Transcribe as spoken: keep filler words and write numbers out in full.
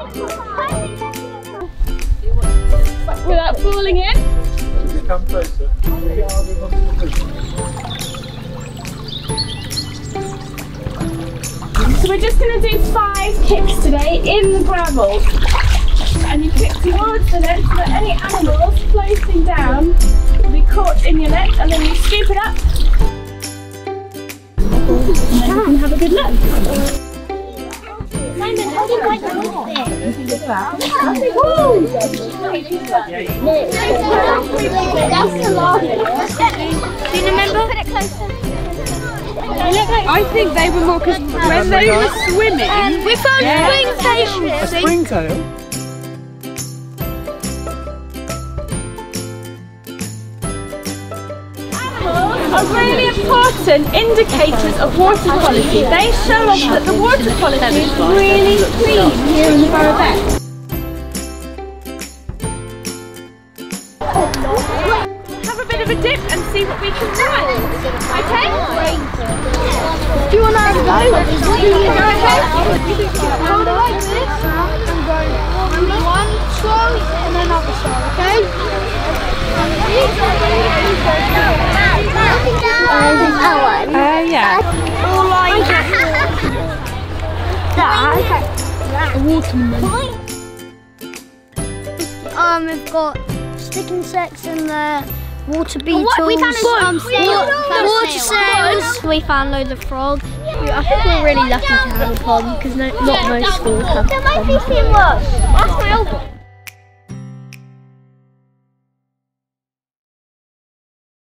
Without falling in. Come closer. So we're just going to do five kicks today in the gravel. And you kick towards the net so that any animals floating down will be caught in your net, and then you scoop it up. And then you can have a good look. Simon, how do you like the whole thing? That's the last. Do you remember? Put it closer. I think they were more because when they were swimming. We found Yeah. springtail. A springtail? Are really important indicators of water quality. They show us that the water quality is really clean here in the Borough of Beck. Have a bit of a dip and see what we can do. Okay? Do you want to have a go? You go ahead. Hold it like this. And go one strong and then another strong, okay? Uh, yeah. Or like that. A watermelon. Um, we've got stick insects in there, water beetles, What we found is, um, wa- snails. water snails. We found loads of frogs. I think we're really lucky to have a pond because no, not most schools have There might be ponds. some more. That's